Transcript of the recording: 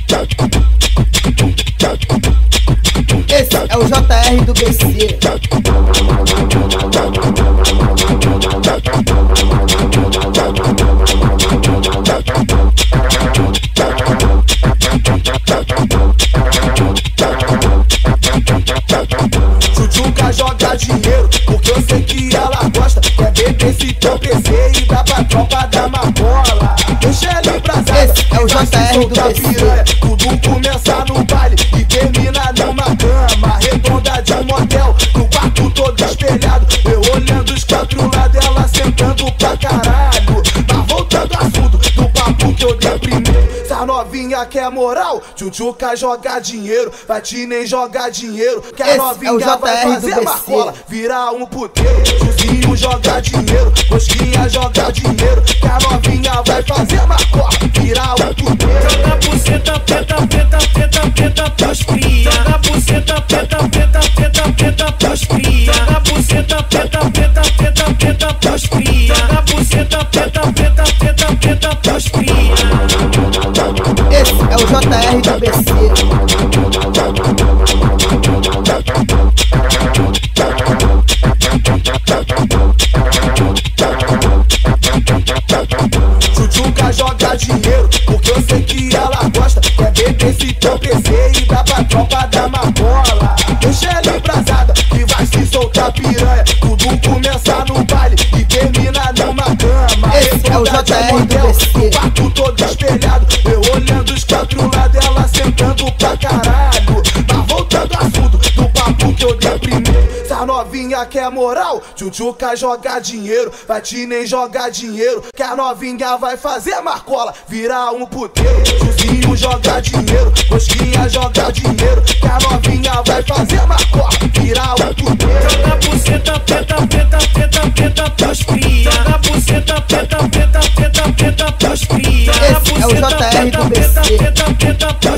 Esse é o JR do BC. Tchutchuca joga dinheiro, porque eu sei que ela gosta. Quer beber esse teu PC e dá pra tropa dar uma bola. Deixa ela embrasada, esse é o JR do BC. Tudo começa no baile e termina numa cama redonda de um motel, no quarto todo espelhado, eu olhando os quatro lados, ela sentando pra caralho. Mas voltando ao assunto do papo que eu dei primeiro, essa novinha quer moral, tchutchuca joga dinheiro, vai te nem jogar dinheiro, que a novinha vai fazer marcola, virar um puteiro. Tiozinho joga dinheiro, rosquinha joga dinheiro, que a novinha vai fazer marcola, virar um puteiro. Joga buceta, preta, preta, preta, preta pros cria. Joga buceta, preta, preta, preta, preta pros cria. Joga buceta, preta, preta, preta, preta pros cria. Joga buceta, preta, preta, preta, preta pros cria. Esse é o JR do BC. Tchutchuca joga dinheiro, porque eu sei que ela gosta. Quer beber esse teu PC e dá pra tropa dar uma bola. Deixa ela embrasada, que vai se soltar piranha. Tudo começa no baile e termina numa cama. Esse é o JR do BC. O quarto todo espelhado, eu olhando os quatro lados, ela sentando pra caralho. Mas voltando ao assunto do papo que eu dei primeiro, essa novinha quer moral, tchutchuca joga dinheiro, vai te nem jogar dinheiro, que a novinha vai fazer marcola, virar um puteiro. Tiozinho joga dinheiro, rosquinha joga dinheiro, que a novinha vai fazer marcola, virar um puteiro. Joga buceta, preta, preta, preta, preta pros cria. Joga buceta, preta, preta, preta, preta pros cria. Esse é o JR do BC. Preta, preta, preta,